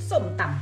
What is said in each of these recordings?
ส้มตำ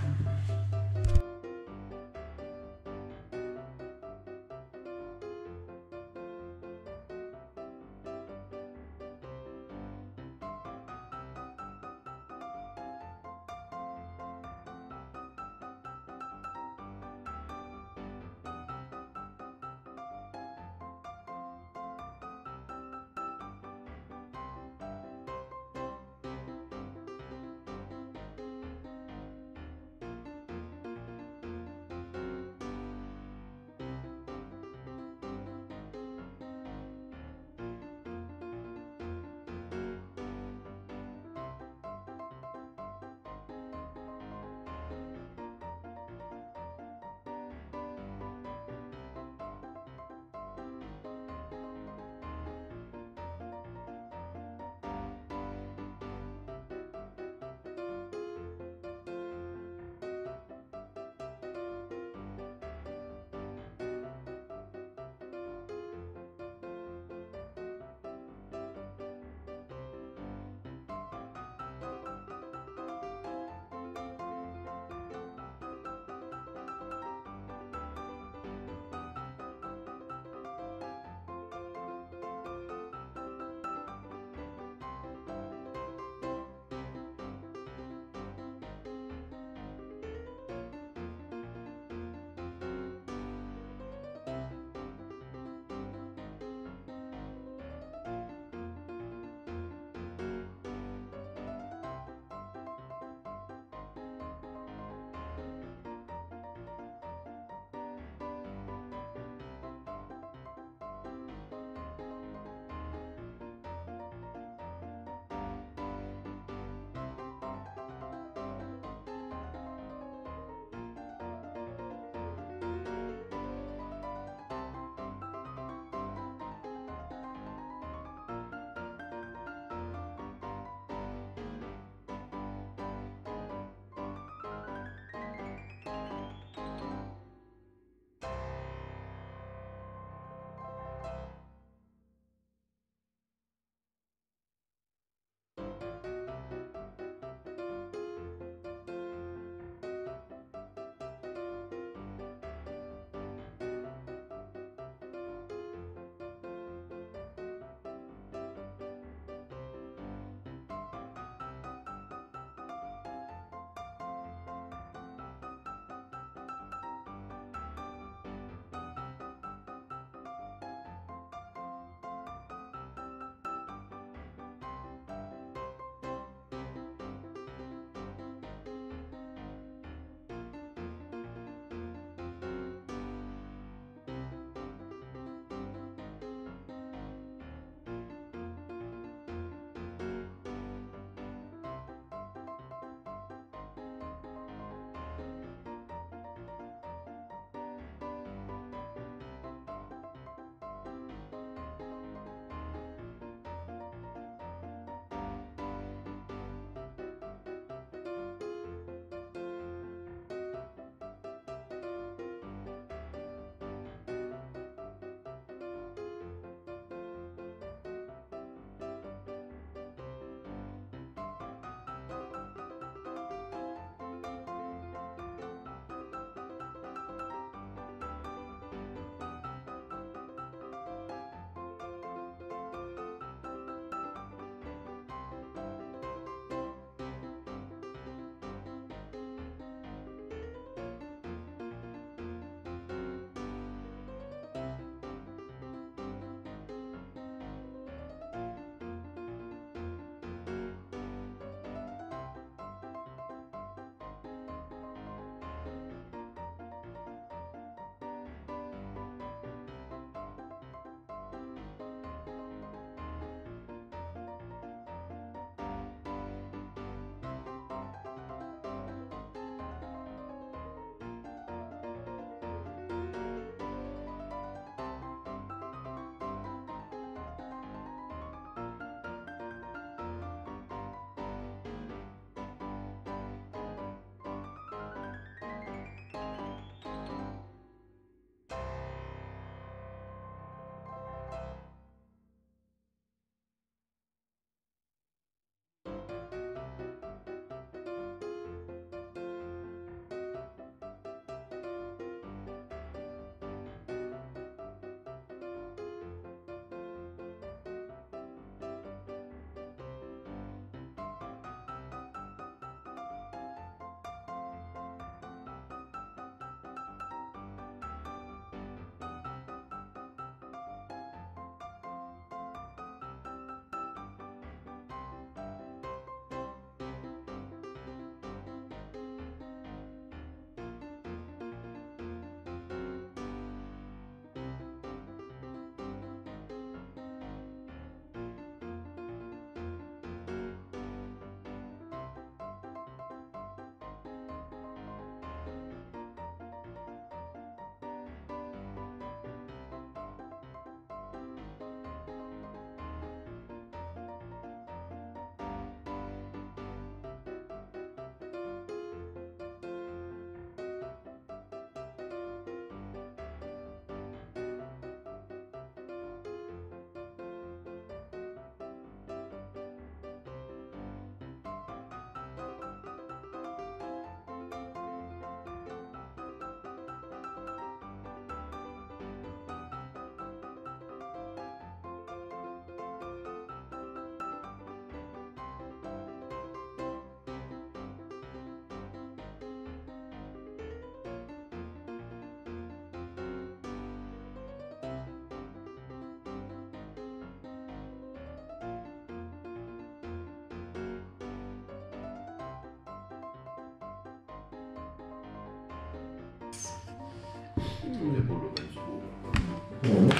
Che pollo penso pure.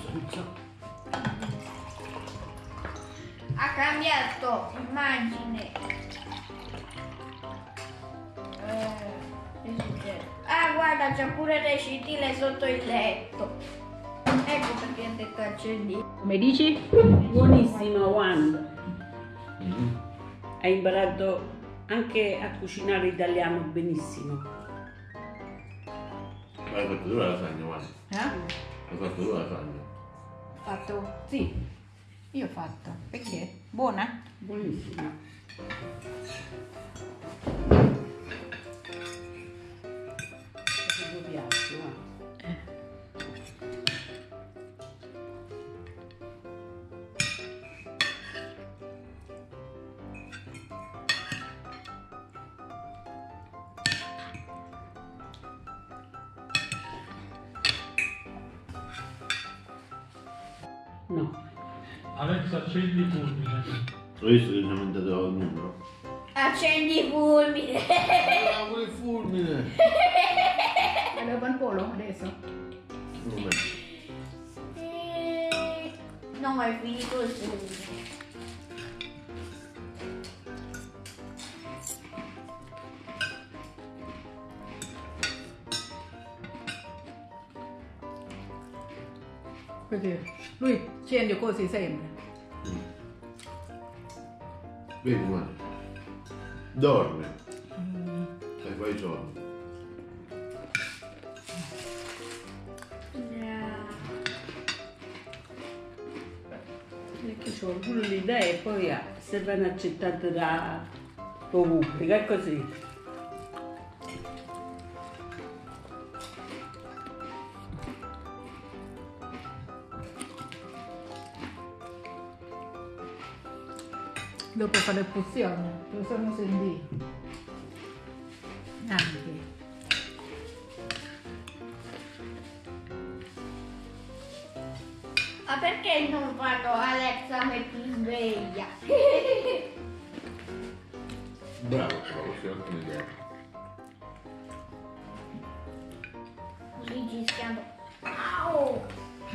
Ha cambiato immagine. Ah, guarda, c'è pure le scintille sotto il letto. Ecco perché ha detto accendi. Come dici? Buonissimo, Juan. Hai imparato anche a cucinare italiano benissimo. Ma hai fatto tu la lasagna, guarda. Hai fatto tu la lasagna. Fatto? Sì, io ho fatto. Perché? Buona? Buonissimo. Due piatti, guarda. No. Alexa, accendi il fulmine. Ho visto che ci ha aumentato il numero. Accendi il fulmine. Ah, pure il fulmine! Volevo il pollo adesso? Vabbè. No, è finito il fulmine. Perché lui scende così sempre. Vedi, guarda. Dorme. E poi sonno. Perché c'ho pure l'idea e poi se viene accettata da pubblica, è così. Dopo fare l'espulsione, lo sono sentiti. Anche. Ma perché non fanno Alexa metti in sveglia? Bravo, bravo, sei ottima idea. Così gischiando. Au!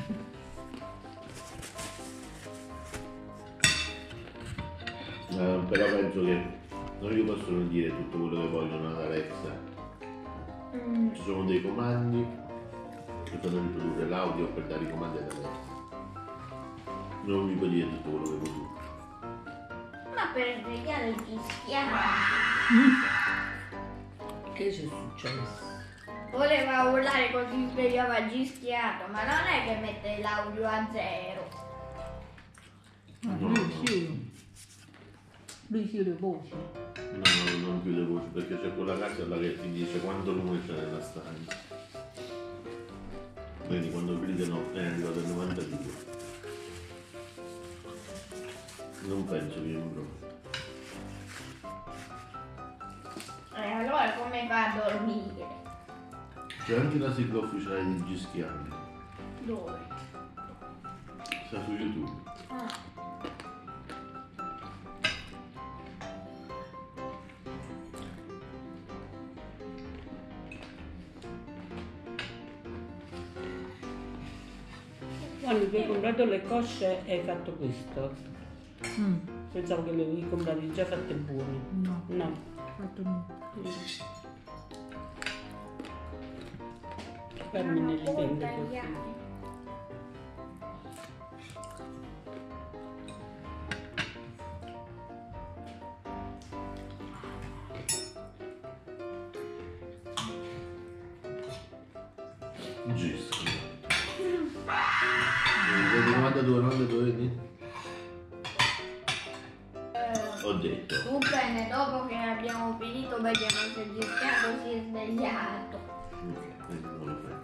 Però penso che non gli possono dire tutto quello che vogliono ad Alexa. Ci sono dei comandi che fanno riprodurre l'audio per dare i comandi ad Alexa. Non gli puoi dire tutto quello che vuoi tu. Ma per svegliare il gischiato. Che c'è successo? Voleva urlare così svegliava gischiato, ma non è che mette l'audio a zero. No, Lui chiude voce. no, non chiude voce perché c'è quella casa là che ti dice quanto lume c'è nella stanza. Quindi quando gridano è arrivato al 92. Non penso che io mi provo. E allora come fa a dormire? C'è anche la sigla ufficiale di Gischiani. Dove? Sta su YouTube. Ah. Quando ti hai comprato le cosce hai fatto questo. Pensavo che le avevi comprate già fatte buone. No, No. fatto niente. Fammi nelle Poi tende tagliare. così. Gischi. 92, vedi? Ho detto. Tu bene, dopo che abbiamo finito vediamo se il gischiato si è svegliato. Vedi come lo fai.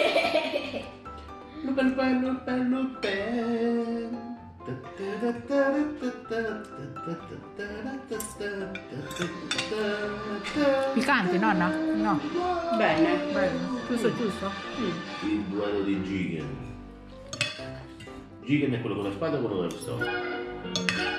Piccante, nonna? No. Bene. Bello. Giusto, giusto? Il duello di Jigen. Jigen è quello con la spada o quello con la pistola?